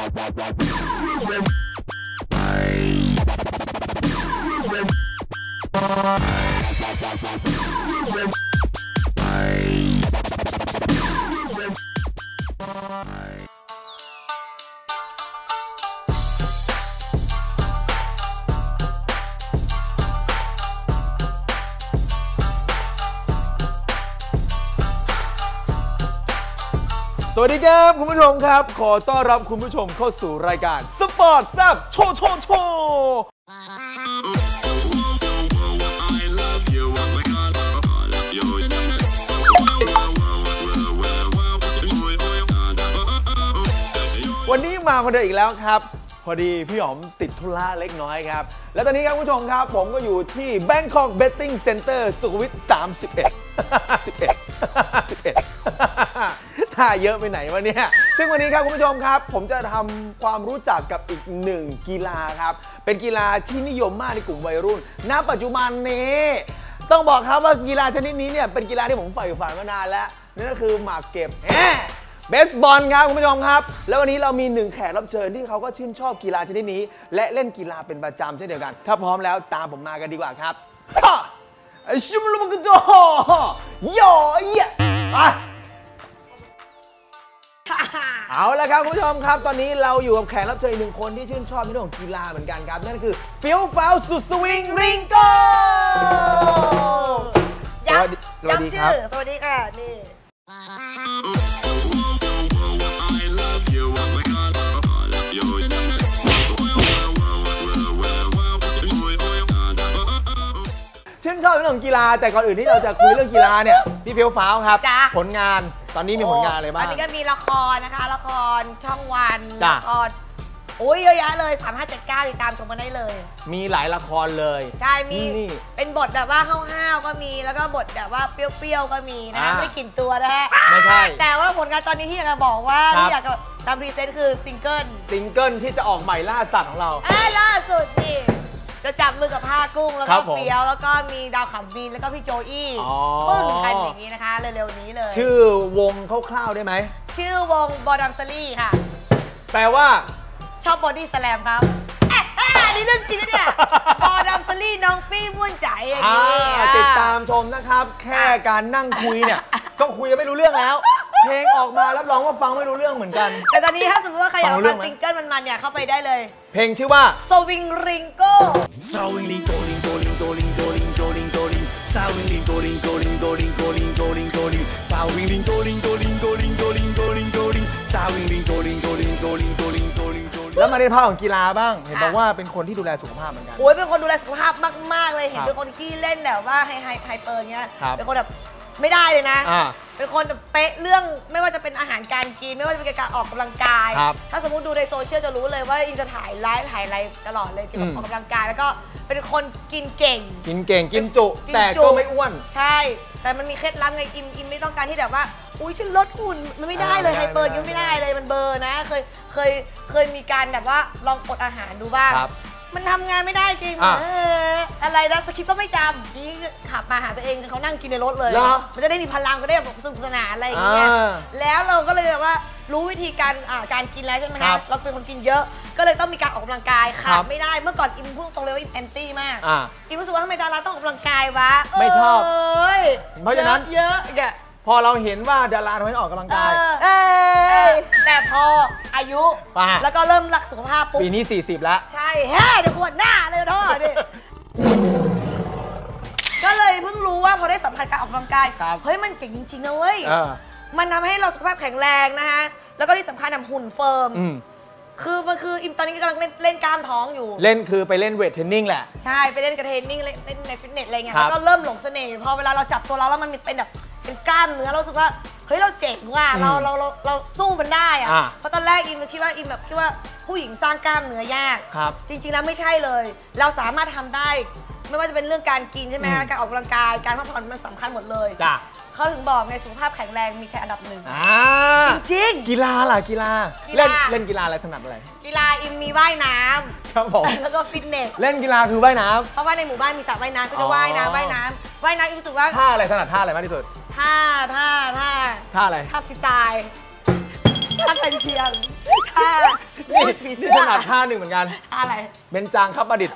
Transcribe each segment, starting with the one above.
สวัสดีครับคุณผู้ชมครับขอต้อนรับคุณผู้ชมเข้าสู่รายการสปอร์ตแซ่บโชว์วันนี้มาคนเดียวอีกแล้วครับพอดีพี่หอมติดธุระเล็กน้อยครับและตอนนี้ครับคุณผู้ชมครับผมก็อยู่ที่ Bangkok Betting Center สุขุมวิทถ้าเยอะไปไหนวะเนี่ยซึ่งวันนี้ครับคุณผู้ชมครับผมจะทำความรู้จักกับอีกหนึ่งกีฬาครับเป็นกีฬาที่นิยมมากในกลุ่มวัยรุ่นณปัจจุบันนี้ต้องบอกครับว่ากีฬาชนิดนี้เนี่ยเป็นกีฬาที่ผมใฝ่ฝันมานานแล้วนั่นก็คือหมากเก็บเบสบอลครับคุณผู้ชมครับแล้ววันนี้เรามีหนึ่งแขกรับเชิญที่เขาก็ชื่นชอบกีฬาชนิดนี้และเล่นกีฬาเป็นประจำเช่นเดียวกันถ้าพร้อมแล้วตามผมมากันดีกว่าครับไอชิมลุมกันโจย่อยไปเอาละครับคุณผู้ชมครับตอนนี้เราอยู่กับแขกรับเชิญอีกหนึ่งคนที่ชื่นชอบในเรื่องของกีฬาเหมือนกันครับนั่นคือเฟี้ยวฟ้าวสุดสวิงริงโก้สวัสดีครับสวัสดีค่ะนี่ชื่นชอบเรื่องของกีฬาแต่ก่อนอื่นที่เราจะคุยเรื่องกีฬาเนี่ยพี่เฟี้ยวฟ้าวครับผลงานตอนนี้มีผลงานอะไรบ้างตอนนี้ก็มีละครนะคะละครช่องวันละครเยอะแยะเลย3579ติดตามชมกันได้เลยมีหลายละครเลยใช่มีเป็นบทแบบว่าห้าวๆก็มีแล้วก็บทแบบว่าเปรี้ยวๆก็มีนะไม่ได้กลิ่นตัวนะฮะไม่ใช่แต่ว่าผลงานตอนนี้ที่อยากจะบอกว่าที่อยากจะทำพรีเซนต์คือซิงเกิลที่จะออกใหม่ล่าสัตว์ของเราล่าสุดนี่จะจับมือกับผ้ากุ้งแล้วก็เฟี้ยวแล้วก็มีดาวขำบินแล้วก็พี่โจอี้ปึ้งกันอย่างนี้นะคะเร็วๆนี้เลยชื่อวงคร่าวๆได้ไหมชื่อวงบอดัมซารี่ค่ะแปลว่าชอบบอดี้สแลมครับนี่เรื่องจริงนะเนี่ยบอดัมซารี่น้องปี้ม่วนใจอย่างนี้ติดตามชมนะครับแค่การนั่งคุยเนี่ยก็คุยไม่รู้เรื่องแล้วเพลงออกมารับรองว่าฟังไม่รู้เรื่องเหมือนกันแต่ตอนนี้ถ้าสมมติว่าใครอยากฟังซิงเกิลมันๆเนี่ยเข้าไปได้เลยเพลงชื่อว่าสวิงริงโก้สวิงริงโกริงโกริงโกริงโกริงโกริงโกริงสวิงริงโกริงโกริงโกริงโกริงโกริงโกริงสวิงริงโกริงโกริงโกริงโกริงโกริงโกริงสวิงริงโกริงโกริงโกริงโกริงโกริงแล้วมาในภาคของกีฬาบ้างเห็นบอกว่าเป็นคนที่ดูแลสุขภาพเหมือนกันเป็นคนดูแลสุขภาพมากๆเลยเห็นเป็นคนที่เล่นแบบว่าไฮเปอร์เงี้ยเป็นคนแบบไม่ได้เลยนะเป็นคนเป๊ะเรื่องไม่ว่าจะเป็นอาหารการกินไม่ว่าจะเป็นการออกกำลังกายถ้าสมมติดูในโซเชียลจะรู้เลยว่าอิมจะถ่ายไลฟ์ถ่ายอะไรตลอดเลยเกี่ยวกับออกกำลังกายแล้วก็เป็นคนกินเก่งกินจุแต่ก็ไม่อ้วนใช่แต่มันมีเคล็ดลับไงอิมไม่ต้องการที่แบบว่าอุ้ยฉันลดหุ่นมันไม่ได้เลยไฮเปอร์ยังไม่ได้เลยมันเบอร์นะเคยมีการแบบว่าลองอดอาหารดูบ้างมันทำงานไม่ได้จริงอะไรนะสคริปต์ก็ไม่จำนี่ขับมาหาตัวเองเขานั่งกินในรถเลยมันจะได้มีพลังก็ได้แบบสนุกสนานอะไรอย่างเงี้ยแล้วเราก็เลยแบบว่ารู้วิธีการกินแล้วใช่ไหมครับเราเป็นคนกินเยอะก็เลยต้องมีการออกกำลังกายขาดไม่ได้เมื่อก่อนอิมพูดตรงเลยว่าอิมแอนตี้มากอิมรู้สึกว่าทำไมดาราต้องออกกำลังกายวะไม่ชอบเพราะฉะนั้นเยอะพอเราเห็นว่าดาราทำไมออกกำลังกายแต่พออายุแล้วก็เริ่มรักสุขภาพปุ๊บปีนี้40แล้วใช่เดี๋ยวปวดหน้าเลยท่อดิก็เลยเพิ่งรู้ว่าพอได้สัมผัสการออกกำลังกายเฮ้ยมันเจ๋งจริงๆนะเว้ยมันทำให้เราสุขภาพแข็งแรงนะคะแล้วก็ที่สำคัญทำหุ่นเฟิร์มมันคืออิมตอนนี้กำลังเล่นกล้ามท้องอยู่เล่นคือไปเล่นเวทเทรนนิ่งแหละใช่ไปเล่นกับเทรนนิ่งเล่นในฟิตเนสอะไรเงี้ยแล้วก็เริ่มหลงเสน่ห์พอเวลาเราจับตัวเราแล้วมันเป็นแบบเป็นกล้ามเนื้อเราสึกว่าเฮ้ยเราเจ๋งว่ะเราสู้มันได้อะเพราะตอนแรกอิมคิดว่าผู้หญิงสร้างกล้ามเนื้อยากจริงๆแล้วไม่ใช่เลยเราสามารถทำได้ไม่ว่าจะเป็นเรื่องการกินใช่ไหมคะการออกกำลังกายการพักผ่อนมันสำคัญหมดเลยเขาถึงบอกไงสุขภาพแข็งแรงมีชัยอันดับ1จริงกีฬาล่ะกีฬาเล่นกีฬาอะไรถนัดอะไรกีฬาอิมมีว่ายน้ำครับผมแล้วก็ฟิตเนสเล่นกีฬาคือว่ายน้ำเพราะว่าในหมู่บ้านมีสระว่ายน้ำก็จะว่ายน้ำอิมรู้สึกว่าท่าอะไรถนัดท่าอะไรมากที่สุดท่าอะไรท่าฟรีสไตล์ท่ากันเชียงท่านี่ถนัดท่าหนึ่งเหมือนกันอะไรเบญจางครับประดิษฐ์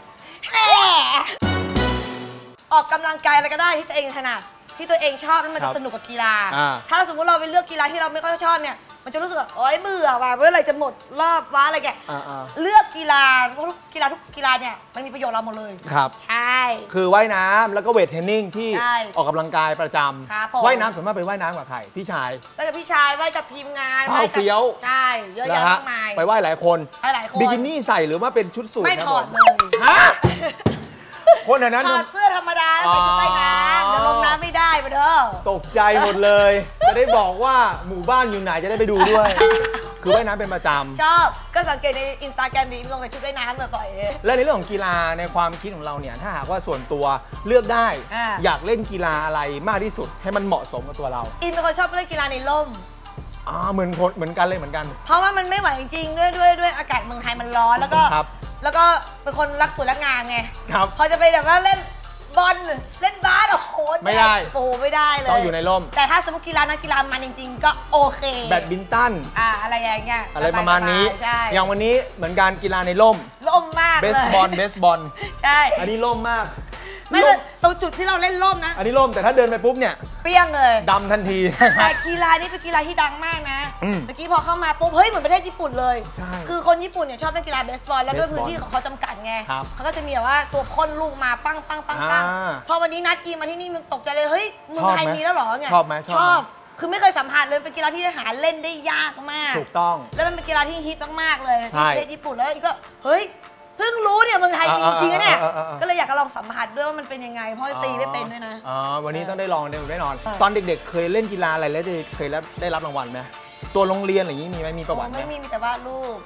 ออกกำลังกายอะไรก็ได้ที่ตัวเองถนัดที่ตัวเองชอบแล้วมันจะสนุกกับกีฬาถ้าสมมติเราไปเลือกกีฬาที่เราไม่ค่อยชอบเนี่ยมันจะรู้สึกว่าโอ๊ยเบื่อว่ะเมื่อไหร่จะหมดรอบวะอะไรแกเลือกกีฬาเพราะทุกกีฬาเนี่ยมันมีประโยชน์เราหมดเลยครับใช่คือว่ายน้ำแล้วก็เวทเทรนนิ่งที่ใช่ออกกำลังกายประจครับผมำว่ายน้ำส่วนมากไปว่ายน้ำกับใครพี่ชายว่ายกับพี่ชายว่ายกับทีมงานเฝ้าเฟี้ยวใช่เยอะแยะมากมายไปว่ายหลายคนหลายคนบิกินี่ใส่หรือว่าเป็นชุดสูทไม่ถอดเลยฮะคนแถวนั้นถอดเสื้อธรรมดาใส่ชุดว่ายน้ำเดี๋ยวลงน้ำไม่ได้มาเด้อตกใจหมดเลยจะได้บอกว่าหมู่บ้านอยู่ไหนจะได้ไปดูด้วย คือว่ายน้ำเป็นประจำชอบก็สังเกตในอินสตาแกรมดีลงใส่ชุดว่ายน้ำบ่อยๆและในเรื่องของกีฬาในความคิดของเราเนี่ยถ้าหากว่าส่วนตัวเลือกได้ อยากเล่นกีฬาอะไรมากที่สุดให้มันเหมาะสมกับตัวเราอินเป็นคนชอบเล่นกีฬาในร่มเหมือนกันเลยเหมือนกันเพราะว่ามันไม่ไหวจริงๆด้วยอากาศเมืองไทยมันร้อนแล้วก็เป็นคนรักสวยรักงามไงพอจะไปแบบว่าเล่นบอลเล่นบาสโอ้โหไม่ได้โอ้ไม่ได้เลยต้องอยู่ในร่มแต่ถ้าสมมติกีฬานักกีฬามันจริงๆก็โอเคแบดมินตันอะไรอย่างเงี้ยอะไรประมาณนี้อย่างวันนี้เหมือนการกีฬาในร่มมากเลยเบสบอลใช่อันนี้ร่มมากไม่เลยตรงจุดที่เราเล่นร่มนะอันนี้ร่มแต่ถ้าเดินไปปุ๊บเนี่ยเปรี้ยงเลยดำทันทีแต่กีฬานี้เป็นกีฬาที่ดังมากนะเมื่อกี้พอเข้ามาปุ๊บเฮ้ยเหมือนประเทศญี่ปุ่นเลยคือคนญี่ปุ่นเนี่ยชอบเล่นกีฬาเบสบอลแล้วด้วยพื้นที่ของเขาจำกัดไงเขาก็จะมีแบบว่าตัวพ่นลูกมาปั้งพอวันนี้นัดกีมาที่นี่มึงตกใจเลยเฮ้ยเมืองไทยมีแล้วหรอเนี่ยชอบไหมชอบคือไม่เคยสัมผัสเลยเป็นกีฬาที่หาเล่นได้ยากมากถูกต้องแล้วมันเป็นกีฬาที่ฮิตมากๆเลยที่ประเทศญี่ปุ่นแล้วก็เฮ้ยเพิ่งรู้เนี่ยเมืองไทยมีจริงๆนะเนี่ยก็เลยอยากจะลองสัมผัสด้วยว่ามันเป็นยังไงเพราะตีไม่เป็นด้วยนะวันนี้ต้องได้ลองแน่นอนตอนเด็กๆเคยเล่นกีฬาอะไรแล้วเคยได้รับรางวัลไหมตัวโรงเรียนอะไรอย่างนี้มีไหมมีประวัติไหมไม่มีแต่ว่าลูก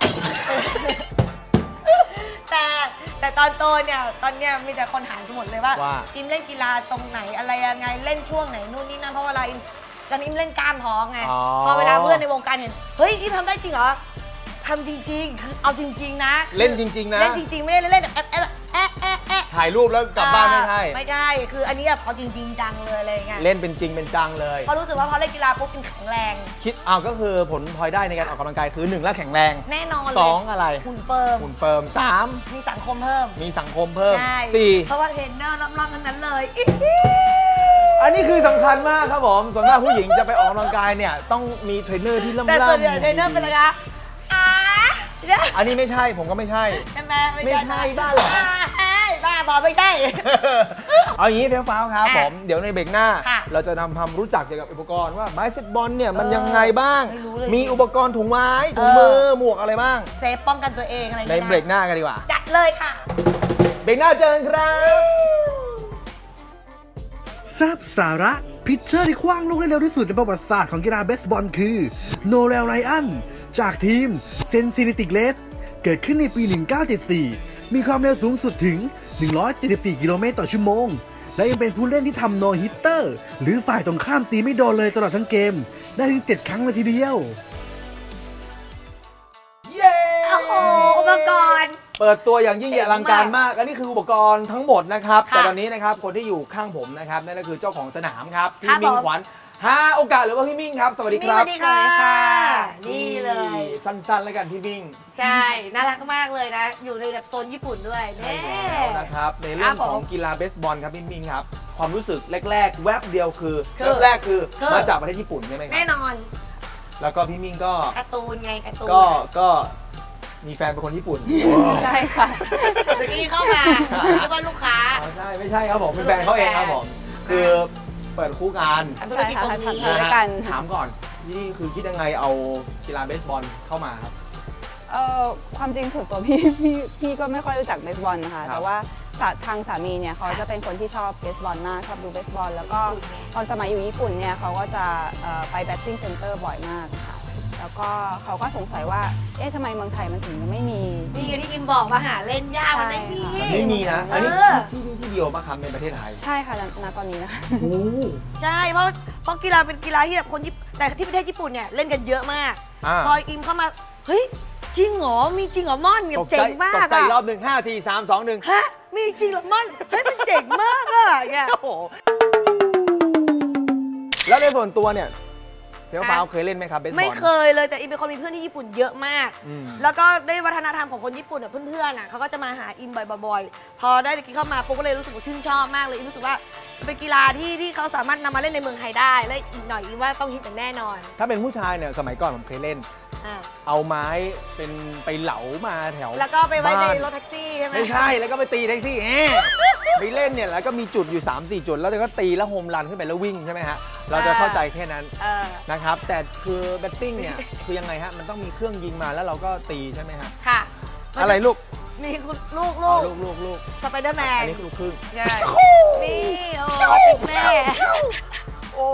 แต่ตอนโตเนี่ยตอนเนี้ยมีแต่คนถามกันหมดเลยว่าอิมเล่นกีฬาตรงไหนอะไรยังไงเล่นช่วงไหนนู่นนี่นั่นเพราะเวลาอิมตอนนี้อิมเล่นกล้ามท้องไงพอเวลาเพื่อนในวงการเห็นเฮ้ยอิมทำได้จริงเหรอทำจริงๆคือเอาจริงๆนะเล่นจริงๆนะเล่นจริงๆไม่ได้เล่นแบบถ่ายรูปแล้วกลับบ้านไม่ใช่คืออันนี้แบบเอาจริงๆจังเลยอะไรเงี้ยเล่นเป็นจริงเป็นจังเลยเพราะรู้สึกว่าพอเล่นกีฬาปุ๊บเป็นแข็งแรงคิดก็คือผลพลอยได้ในการออกกำลังกายคือ1แล้วแข็งแรงแน่นอน 2อะไรหุ่นเฟิร์ม 3 มีสังคมเพิ่ม 4 เพราะว่าเทรนเนอร์ล่ำๆทั้งนั้นเลยอันนี้คือสำคัญมากครับผมส่วนมากผู้หญิงจะไปออกกำลังกายเนี่ยต้องมีเทรนเนอร์ที่ล่ำๆแต่ส่วนใหญ่เทรนเนอร์เป็นอะไรคะอันนี้ไม่ใช่ผมก็ไม่ใช่ใช่ไหมไม่ใช่บ้าหรอบ้าบอไม่ใช่เอาอย่างนี้เพียวฟ้าวครับผมเดี๋ยวในเบรกหน้าเราจะนำความรู้จักเกี่ยวกับอุปกรณ์ว่าไม้เซตบอลเนี่ยมันยังไงบ้างมีอุปกรณ์ถุงไม้ถุงมือหมวกอะไรบ้างเซฟป้องกันตัวเองอะไรในเบรกหน้ากันดีกว่าจัดเลยค่ะเบรกหน้าเจอกันครับทราบสาระพิชเชอร์ที่คว้างลูกได้เร็วที่สุดในประวัติศาสตร์ของกีฬาเบสบอลคือโนเรลไรอันจากทีมเซนซินิติกเลสเกิดขึ้นในปี 1974 มีความเร็วสูงสุดถึง 174 กิโลเมตรต่อชั่วโมงและยังเป็นผู้เล่นที่ทำโนฮิตเตอร์หรือฝ่ายตรงข้ามตีไม่โดนเลยตลอดทั้งเกมได้ถึง 7 ครั้งเลยทีเดียวเย้โอ้โหอุปกรณ์เปิดตัวอย่างยิ่งใหญ่อลังการมากอันนี้คืออุปกรณ์ทั้งหมดนะครับแต่ตอนนี้นะครับคนที่อยู่ข้างผมนะครับนั่นก็คือเจ้าของสนามครับพี่มิ่งขวัญโอกาสหรือว่าพี่มิ่งครับสวัสดีครับสวัสดีค่ะนี่เลยสั้นๆแล้วกันพี่มิ่งใช่น่ารักมากเลยนะอยู่ในแบบโซนญี่ปุ่นด้วยใช่แล้วนะครับในเรื่องของกีฬาเบสบอลครับพี่มิ่งครับความรู้สึกแรกๆแวบเดียวคือแรกคือมาจากประเทศญี่ปุ่นใช่ไหมครับแน่นอนแล้วก็พี่มิ่งก็การ์ตูนไงการ์ตูนก็มีแฟนเป็นคนญี่ปุ่นใช่ค่ะเมื่อกี้เข้ามาคิดว่าลูกค้าใช่ไม่ใช่ครับผมเป็นแฟนเขาเองครับผมคือเปิดคู่กันธุรกิจตรงนี้ถามก่อนนี่คือคิดยังไงเอากีฬาเบสบอลเข้ามาครับความจริงส่วนตัวพี่ก็ไม่ค่อยรู้จักเบสบอลนะคะแต่ว่าทางสามีเนี่ยเขาจะเป็นคนที่ชอบเบสบอลมากชอบดูเบสบอลแล้วก็ตอนสมัยอยู่ญี่ปุ่นเนี่ยเขาก็จะไปแบตติ้งเซ็นเตอร์บ่อยมากค่ะแล้วก็เขาก็สงสัยว่าทำไมเมืองไทยมันถึงยังไม่มีนี่ที่อิมบอกมาหาเล่นยากมันไม่มีนะอันนี้ที่เดียวมาครับในประเทศไทยใช่ค่ะณตอนนี้นะคะใช่เพราะกีฬาเป็นกีฬาที่แบบคนแต่ที่ประเทศญี่ปุ่นเนี่ยเล่นกันเยอะมากพออิมเข้ามาเฮ้ยจริงเหรอมีจริงเหรอม่อนเนี่ยเจ๋งมากตกใจรอบหนึ่ง5 4 3 2 1 ฮะมีจริงเหรอม่อนเฮ้ยมันเจ๋งมากอะเนี่ยแล้วในส่วนตัวเนี่ยเฟี้ยวฟ้าวเคยเล่นไหมครับเบสบอลไม่เคยเลยแต่อิมเป็นคนมีเพื่อนที่ญี่ปุ่นเยอะมาก แล้วก็ได้วัฒนธรรมของคนญี่ปุ่นเพื่อนๆเขาก็จะมาหาอิมบ่อยๆพอได้กินเข้ามาปุ๊บก็เลยรู้สึกว่าชื่นชอบมากเลยอิมรู้สึกว่าเป็นกีฬาที่เขาสามารถนำมาเล่นในเมืองไทยได้และอีกหน่อยอิมว่าต้องฮิตอย่างแน่นอนถ้าเป็นผู้ชายเนี่ยสมัยก่อนผมเคยเล่นเอาไม้เป็นไปเหลามาแถวแล้วก็ไปไว้ในรถแท็กซี่ใช่ไหมไม่ใช่แล้วก็ไปตีแท็กซี่ไปเล่นเนี่ยแล้วก็มีจุดอยู่ 3-4 จุดแล้วก็ตีแล้วโฮมรันขึ้นไปแล้ววิ่งใช่ไหมฮะเราจะเข้าใจแค่นั้นนะครับแต่คือแบตติ้งเนี่ยคือยังไงฮะมันต้องมีเครื่องยิงมาแล้วเราก็ตีใช่ไหมฮะค่ะอะไรลูกนี่คุณลูกสไปเดอร์แมนอันนี้คือลูกครึ่งนี่โอ้ติดแม่โอ้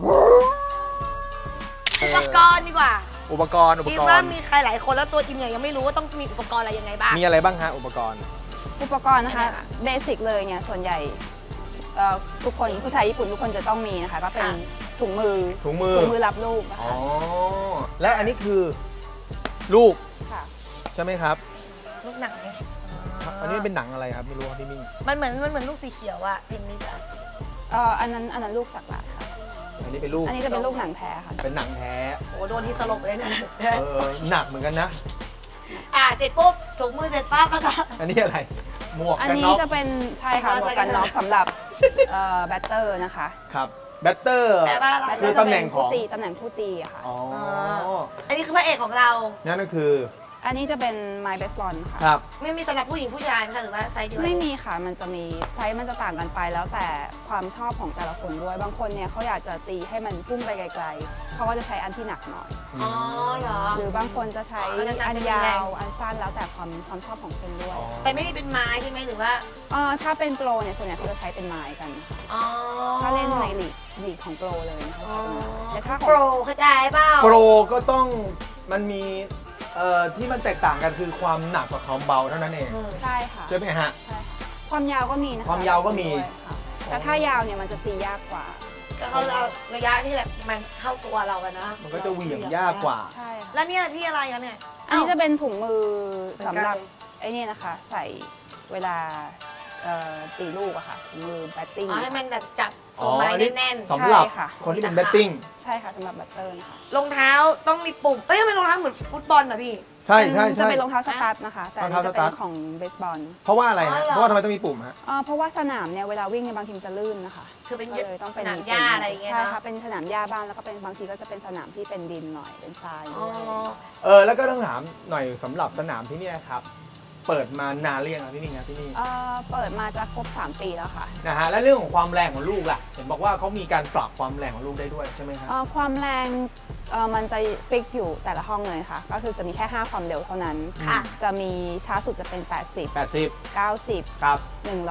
อุปกรณ์ดีกว่าอุปกรณ์คิดว่ามีใครหลายคนแล้วตัวอิมเนี่ยยังไม่รู้ว่าต้องมีอุปกรณ์อะไรยังไงบ้างมีอะไรบ้างฮะอุปกรณ์นะคะเบสิกเลยเนี่ยส่วนใหญ่ทุกคนผู้ชายญี่ปุ่นทุกคนจะต้องมีนะคะก็เป็นถุงมือรับลูกอ๋อและอันนี้คือลูกใช่ไหมครับลูกหนังอันนี้เป็นหนังอะไรครับไม่รู้ครับพี่มิ่งมันเหมือนลูกสีเขียวอะพิมพ์นี้จ้ะอันนั้นลูกสักหลาดค่ะอันนี้เป็นลูกอันนี้จะเป็นลูกหนังแท้ค่ะเป็นหนังแท้โอ้โดนที่สลบเลยนะหนักเหมือนกันนะเสร็จปุ๊บถุงมือเสร็จปั๊บแล้วก็อันนี้อะไรหมวกกันน็อกอันนี้จะเป็นใช่ค่ะหมวกกันน็อกสำหรับแบตเตอร์นะคะครับแบตเตอร์คือตำแหน่งของผู้ตีอะค่ะอันนี้คือพระเอกของเรานั่นก็คืออันนี้จะเป็นไม้เบสบอลค่ะครับไม่มีสำหรับผู้หญิงผู้ชายหรือว่าไซส์เดียวไม่มีค่ะมันจะมีไซส์มันจะต่างกันไปแล้วแต่ความชอบของแต่ละคนด้วยบางคนเนี่ยเขาอยากจะตีให้มันพุ่งไปไกลๆเขาก็จะใช้อันที่หนักหน่อยอ๋อเหรอหรือบางคนจะใช้อันยาวอันสั้นแล้วแต่ความชอบของคนด้วยแต่ไม่ได้เป็นไม้ใช่ไหมหรือว่าถ้าเป็นโปรเนี่ยส่วนใหญ่เขาจะใช้เป็นไม้กันถ้าเล่นในลีกของโปรเลยแต่ถ้าโปรเข้าใจเปล่าโปรก็ต้องมันมีที่มันแตกต่างกันคือความหนักกับความเบาเท่านั้นเองใช่ค่ะใช่ไหมฮะใช่ความยาวก็มีนะคะความยาวก็มีแต่ถ้ายาวเนี่ยมันจะตียากกว่าก็เขาเอาระยะที่แบบมันเท่าตัวเรากันนะมันก็จะเหวี่ยงยากกว่าใช่แล้วเนี่ยพี่อะไรกันเนี่ยอันนี้จะเป็นถุงมือสำหรับไอ้นี่นะคะใส่เวลาตีลูกอะค่ะถุงมือแบตติ้งให้มันแบบจับตัวไม้แน่นๆสำหรับคนที่เป็นแบตติ้งใช่ค่ะสำหรับแบตเตอร์ค่ะรองเท้าต้องมีปุ่มทำไมรองเท้าเหมือนฟุตบอลเหรอพี่ใช่จะเป็นรองเท้าสตาร์ทนะคะแต่จะเป็นของเบสบอลเพราะว่าอะไรฮะเพราะว่าทำไมต้องมีปุ่มฮะเพราะว่าสนามเนี่ยเวลาวิ่งเนี่ยบางทีจะลื่นนะคะคือเป็นสนามหญ้าอะไรอย่างเงี้ยใช่ค่ะเป็นสนามหญ้าบ้านแล้วก็เป็นบางทีก็จะเป็นสนามที่เป็นดินหน่อยเป็นทรายแล้วก็ต้องถามหน่อยสำหรับสนามที่นี่ครับเปิดมานานหรือยังพี่มิ่งครับที่นี่เปิดมาจะครบ3 ปีแล้วค่ะนะฮะและเรื่องของความแรงของลูกล่ะเห็นบอกว่าเขามีการปรับความแรงของลูกได้ด้วยใช่ไหมครับความแรงมันจะฟิกอยู่แต่ละห้องเลยค่ะก็คือจะมีแค่5ความเร็วเท่านั้นจะมีช้าสุดจะเป็น80 90 ครับ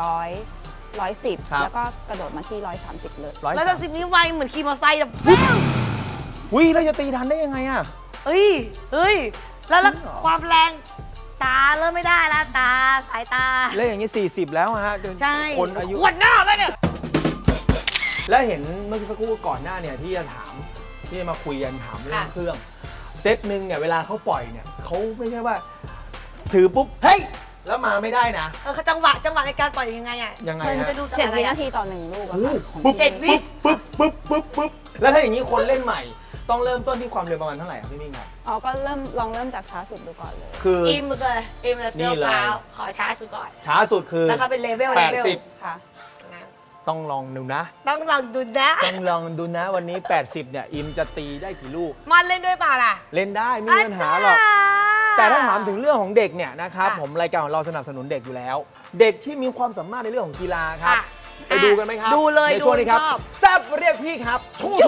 100 110แล้วก็กระโดดมาที่130เลย 130นี้ไวเหมือนขี่มอเตอร์ไซค์แบบเราจะตีทันได้ยังไงอ่ะเฮ้ยแล้วความแรงตาเริ่มไม่ได้แล้วตาสายตาแล้วอย่างนี้40แล้วฮะใช่คนอายุขวดหน้าแล้วเนี่ยแล้วเห็นเมื่อสักครู่ก่อนหน้าเนี่ยที่จะถามที่มาคุยกันถามเรื่องเครื่องเซตหนึ่งเนี่ยเวลาเขาปล่อยเนี่ยเขาไม่ใช่ว่าถือปุ๊บเฮ้ยแล้วมาไม่ได้นะจังหวะในการปล่อยยังไงอ่ะยังไงจะดู 7 วินาทีต่อ1ลูก 7 วิปุ๊บแล้วถ้าอย่างนี้คนเล่นใหม่ต้องเริ่มต้นที่ความเร็วประมาณเท่าไหร่ครับพี่มิ่งครับก็ลองเริ่มจากช้าสุดดูก่อนเลยคืออิมเลยเฟี้ยวฟ้าวขอช้าสุดก่อนช้าสุดคือแล้วก็เป็นเลเวล 80ค่ะต้องลองดูนะต้องลองดูนะวันนี้80เนี่ยอิมจะตีได้กี่ลูกมันเล่นด้วยป่ะล่ะเล่นได้ไม่มีปัญหาหรอกแต่ถ้าถามถึงเรื่องของเด็กเนี่ยนะครับผมรายการของเราสนับสนุนเด็กอยู่แล้วเด็กที่มีความสามารถในเรื่องของกีฬาครับไปดูกันไหมครับดูเลยในช่วงนี้ครับแซ่บเรียกพี่ครับ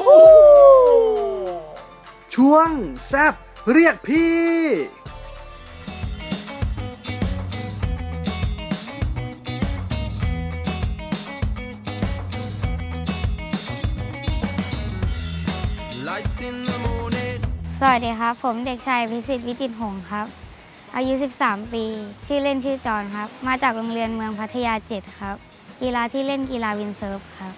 ช่วงแซ่บเรียกพี่สวัสดีครับผมเด็กชายพิสิทธิ์วิจิตรหงส์ครับอายุ13 ปีชื่อเล่นชื่อจอนครับมาจากโรงเรียนเมืองพัทยา7ครับกีฬาที่เล่นกีฬาวินเซิร์ฟครับ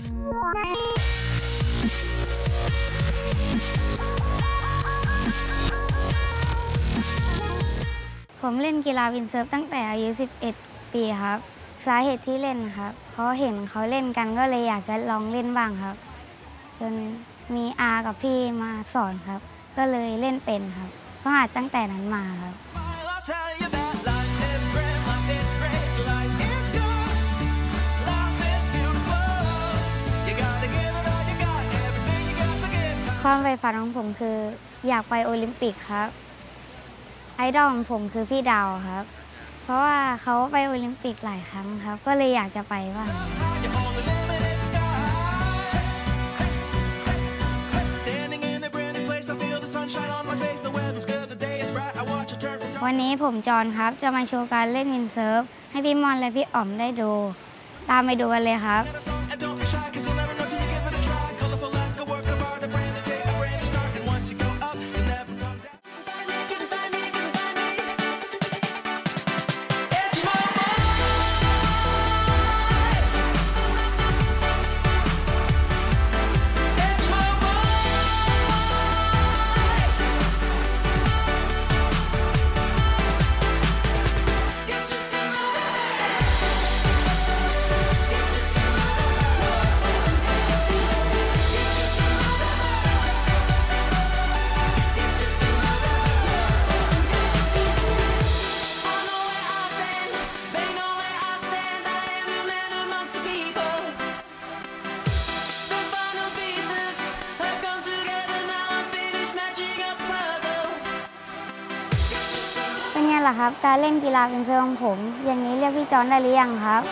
ผมเล่นกีฬาวินเซิร์ฟตั้งแต่อายุ11 ปีครับสาเหตุที่เล่นครับเพราะเห็นเขาเล่นกันก็เลยอยากจะลองเล่นบ้างครับจนมีอากับพี่มาสอนครับ ก็เลยเล่นเป็นครับก็หัดตั้งแต่นั้นมาครับ I'll tell you that life is great, life is great, life is good, life is beautiful. You gotta give it all you got, everything you got to give. ความใฝ่ฝันของผมคืออยากไปโอลิมปิกครับไอดอลของผมคือพี่ดาวครับ เพราะว่าเขาไปโอลิมปิกหลายครั้งครับ ก็เลยอยากจะไปบ้าง Your only limit is the sky. Standing in a brand new place, I feel the sunshine on my face. The weather's good, the day is bright. I watch it turn from dark. วันนี้ผมจอห์นครับจะมาโชว์การเล่นวินเซิร์ฟให้พี่มอนและพี่อ๋อมได้ดู ตามไปดูกันเลยครับ And don't be shy, 'cause you'll never know till you give it a try. Colorful like a work of art, a brand new day, a brand new start. And once you go up, you'll never come down. Eskimo boy. Eskimo boy. It's just another It's just I know where I stand, they know where I stand. I am a man amongst the people. The final pieces have come together. Now I'm finished matching up the puzzle. It's just another เป็นไงล่ะครับ การเล่นกีฬาวินเซิร์ฟของผม อย่างนี้เรียกพี่จอห์นได้หรือยังครับ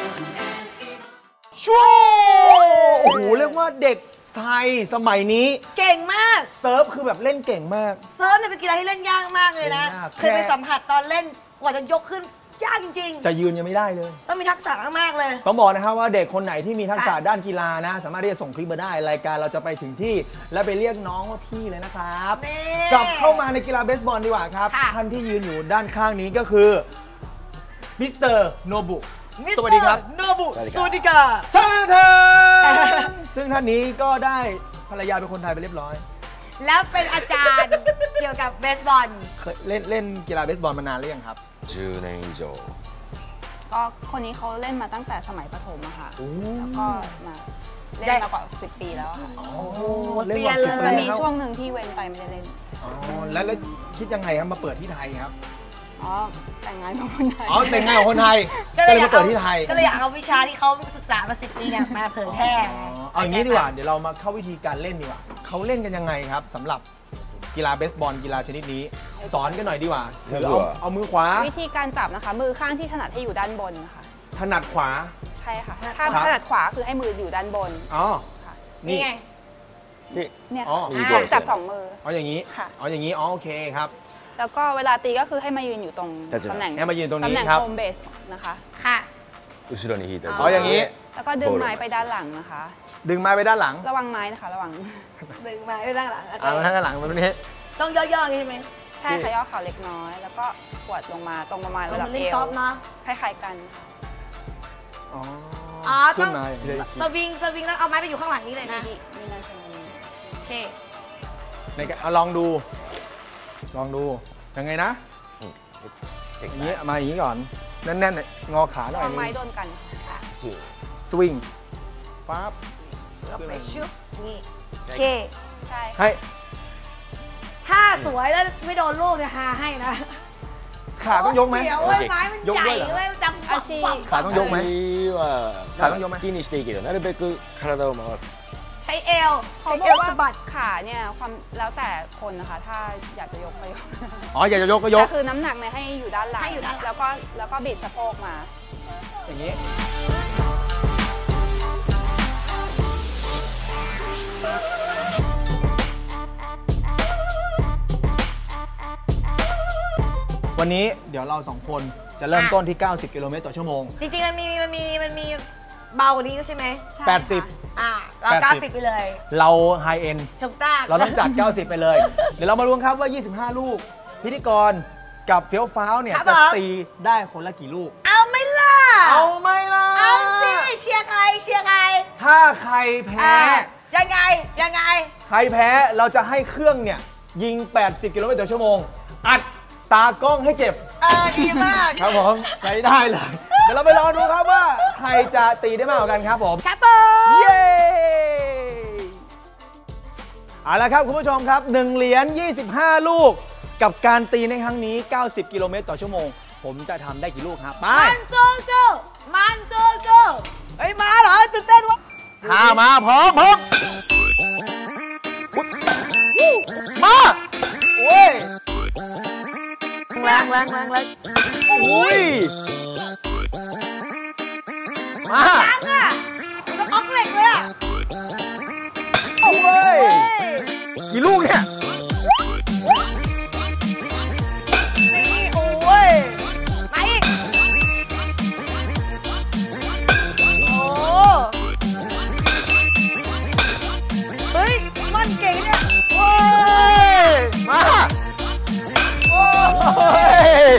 ชูโอ้โหเรียกว่าเด็กไทยสมัยนี้เก่งมากเซิร์ฟคือแบบเล่นเก่งมากเซิร์ฟเนี่ยเป็นกีฬาที่เล่นยากมากเลยนะเล่นยากเคยไปสัมผัสตอนเล่นกว่าจะยกขึ้นยากจริงจะยืนยังไม่ได้เลยๆ ต้องมีทักษะมากๆเลยต้องบอกนะครับว่าเด็กคนไหนที่มีทักษะค่ะด้านกีฬานะ สามารถที่จะส่งคลิปมาได้รายการเราจะไปถึงที่ และไปเรียกน้องว่าพี่เลยนะครับนี่กลับเข้ามาในกีฬาเบสบอลดีกว่าครับค่ะท่านที่ยืนอยู่ด้านข้างนี้ก็คือมิสเตอร์โนบุสวัสดีครับโนบุสวัสดีค่ะเชิญเธอซึ่งท่านนี้ก็ได้ภรรยาเป็นคนไทยไปเรียบร้อยแล้วเป็นอาจารย์เกี่ยวกับเบสบอลเคยเล่นกีฬาเบสบอลมานานหรือยังครับ 10年以上ก็คนนี้เขาเล่นมาตั้งแต่สมัยประถมอะค่ะโอ้แล้วก็มาเล่นมากว่า10 ปีแล้วอะค่ะเล่นมาเปลี่สิยบนปีเลยจะมีแล้วช่วงหนึ่งที่เว้นไปไม่ได้เล่นอ๋อแล้วคิดยังไงครับมาเปิดที่ไทยครับอ๋อ แต่งงานกับคนไทยอ๋อแต่งงานกับคนไทยก็เลยมาเปิดที่ไทยก็เลยอยากเอาวิชาที่เขาศึกษามา10 ปีเนี่ยมาเผยแพร่เอาอย่างนี้ดีกว่า เดี๋ยวเรามาเข้าวิธีการเล่นดีกว่า เขาเล่นกันยังไงครับสำหรับกีฬาเบสบอลกีฬาชนิดนี้ สอนกันหน่อยดีกว่าถือเอามือขวาวิธีการจับนะคะ มือข้างที่ถนัดให้อยู่ด้านบนนะคะถนัดขวาใช่ค่ะ ถ้าครับถนัดขวาคือให้มืออยู่ด้านบนอ๋อค่ะนี่นี่ไงでเนี่ยอ๋อค่ะจับสองมือเอาอย่างนี้ค่ะเอาอย่างนี้อ๋อโอเคครับแล้วก็เวลาตีก็คือให้มายืนอยู่ตรงตำแหน่งให้มายืนตรงตำนี้แหน่งครับโฮมเบสนะคะค่ะ後ろに引いたอ๋ออย่างนี้แล้วก็ดึงไม้ไปด้านหลังนะคะดึงไม้ไปด้านหลังระวังไม้นะคะ ระวังดึงมาไว้ด้านหลังโอเคเอาด้านหลังแบบนี้ต้องย่อๆอย่างนี้ใช่ไหมใช่ค่ะย่อเข่าเล็กน้อย แล้วก็ขวดลงมาตรงประมาณระดับมันเอเล่นวกอล์ฟเนาะคล้ายๆกันค่ะอ๋ออ๋อขึ้ต้อน งมาสวิงแล้วเอาไม้ไปอยู่ข้างหลังนี้เลยนะมีนั่นใช่ไหมโอเคในการเอาลองดู ลองดูยังไงนะ อย่างนี้มาอย่างนี้ก่อนแน่นๆงอขาหน่ระอยวังไม้นึงโดนกันสวิงปั๊บแล้วไปชุบนี่โอเคใช่ให้ถ้าสวยแล้วไม่โดนลูกเนี่ยหาให้นะขาต้องยกไหมเสียวเว้ยไม้มันยกใหญ่ด้วยเหรอเว้ยดังปักปักขาต้องยกไหม足はขาต้องยกไหม好きにしていいけどなるべく体を回すใช้เอวเขาใช้บอเอก วว่าสะบัดขาเนี่ยความแล้วแต่คนนะคะ ถ้าอยากจะยกก็ยกอ๋ออยากจะยกก็ยกแต่คือน้ำหนักเนี่ยให้อยู่ด้านหลังให้อยู่ด้านหลังแล้วก็บิดสะโพกมาอย่างนี้วันนี้เดี๋ยวเราสองคนจะเริ่มต้นที่ 90 กิโลเมตรต่อชั่วโมงจริงๆมันมีเบากว่านี้ใช่ไหม 80 เรา 80 90 ไปเลยเราไฮเอ็นถูกต้องเราต้องจัด 90 ไปเลย เดี๋ยวเรามาลุ้นครับว่า 25 ลูก พิธีกรกับเฟี้ยวฟ้าวเนี่ยครับจะผมตีได้คนละกี่ลูกเอาไหม่ล่ะเอาไหมล่ะเอาสิเชียร์ใครเชียร์ใครถ้าใครแพ้ยังไงใครแพ้เราจะให้เครื่องเนี่ย ยิง 80 กิโลเมตรต่อชั่วโมง อัดตากล้องให้เจ็บดีมากครับผมใช้ได้เลย เดี๋ยวเราไปรอดูครับว่า ใครจะตีได้มากกว่ากันครับผมครับผมเย้เอาละครับคุณผู้ชมครับ1เหรียญ25 ลูกกับการตีในครั้งนี้90 กิโลเมตรต่อชั่วโมงผมจะทำได้กี่ลูกครับไปมันโจโจเฮ้ยมาเหรอตื่นเต้นวะมาพร้อมมาโอ้ยแรงโอ้ยมาแล้วออกเหล็กเลยอ่ะโอ้ยกี่ลูกเนี่ยนี่โอ้ยมาอีกโอ้เฮ้ยมันเก่งเนี่ยโอ้ยมาโอ้ย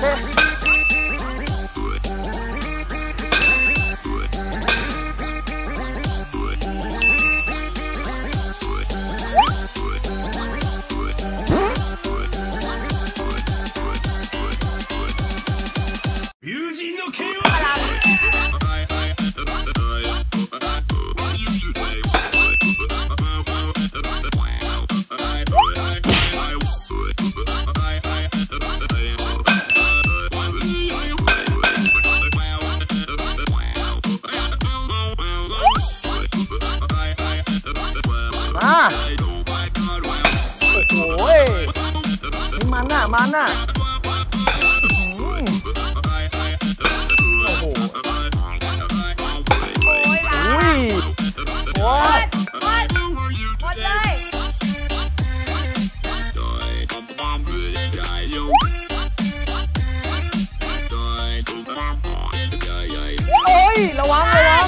โอ้ยนี่มันน่ะโอ้โหโอ้ยล่ะโอ้ยหมดเลยโอ้ยระวัง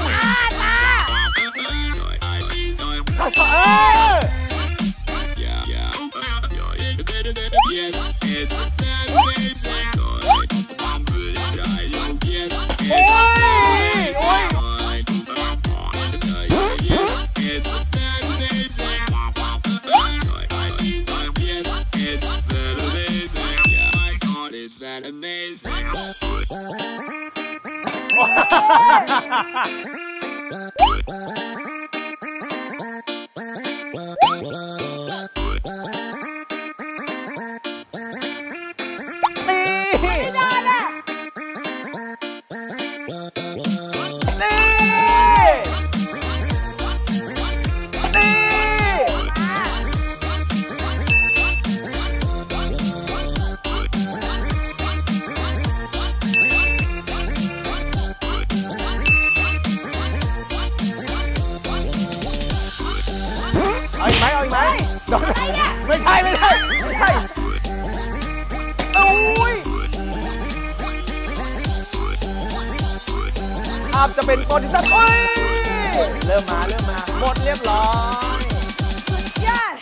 เอาอีกไหมไม่ใช่โอ้ยภาพจะเป็นโปรดิวเซอร์เริ่มมาหมดเรียบร้อยสุดยอด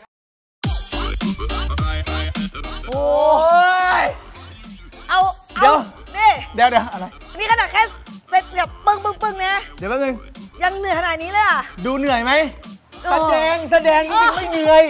โอ้ยเดี๋ยวอะไรนี่ขนาดแค่เสร็จแบบปึ้งนะเดี๋ยวแป๊บนึงยังเหนื่อยขนาดนี้เลยอ่ะดูเหนื่อยไหมแสดงนี่ไม่เหนื่อย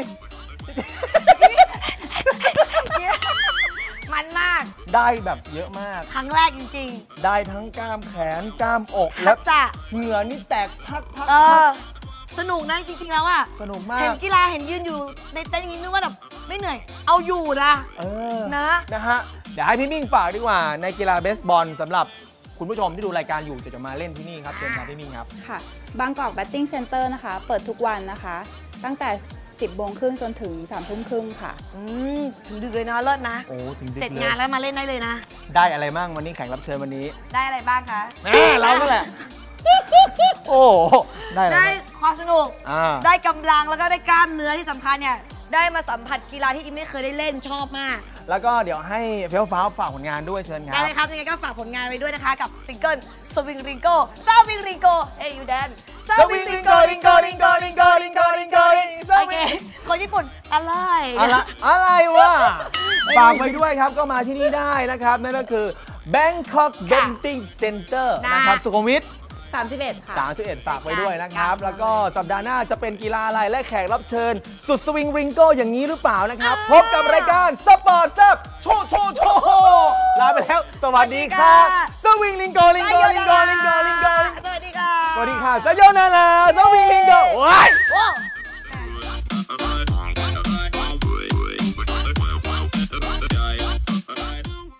มันมากได้แบบเยอะมากครั้งแรกจริงๆได้ทั้งกล้ามแขนกล้ามอกและเหงื่อนี่แตกพักสนุกนะจริงๆแล้วอ่ะสนุกมากเห็นกีฬาเห็นยืนอยู่ในเต็นท์อย่างนี้นึกว่าแบบไม่เหนื่อยเอาอยู่นะนะฮะเดี๋ยวให้พี่มิ่งฝากดีกว่าในกีฬาเบสบอลสำหรับคุณผู้ชมที่ดูรายการอยู่จะมาเล่นที่นี่ครับเชิญครับพี่มิ่งครับค่ะบางกอกแบตติ้งเซ็นเตอร์นะคะเปิดทุกวันนะคะตั้งแต่ 10 โมงครึ่งจนถึง 3 ทุ่มครึ่งค่ะถึงดึกเลยนะเลิศนะเสร็จงานแล้วมาเล่นได้เลยนะได้อะไรบ้างวันนี้แขกรับเชิญวันนี้ได้อะไรบ้างคะเรานั่นแหละโอ้ได้ความสนุกได้กำลังแล้วก็ได้กล้ามเนื้อที่สำคัญเนี่ยได้มาสัมผัสกีฬาที่อิมไม่เคยได้เล่นชอบมากแล้วก็เดี๋ยวให้เฟี้ยวฟ้าวฝากผลงานด้วยเชิญครับได้เลยครับยังไงก็ฝากผลงานไว้ด้วยนะคะกับซิงเกิลสวิงริงโก้ซาวิงริงโก้เฮ้ยยูแดนซาวิงริงโก้ริงโก้ริงโก้ริงโก้ริงโก้ริงโก้โอเคคนญี่ปุ่นอะไรวะฝากไว้ด้วยครับก็มาที่นี่ได้นะครับนั่นก็คือ Bangkok Betting Center นะครับสุขุมวิท 31 ค่ะ 31ฝากไว้ด้วยนะครับแล้วก็สัปดาห์หน้าจะเป็นกีฬาอะไรและแขกรับเชิญสุดสวิงริงโก้อย่างนี้หรือเปล่านะครับพบกับรายการสปอร์ตแซ่บโชว์ลาไปแล้วสวัสดีครับสวิงริงโก้ริงโก้ริงโก้ริงโก้ริงโก้สวัสดีค่ะสวัสดีค่ะสโยนาราสวิงริงโก้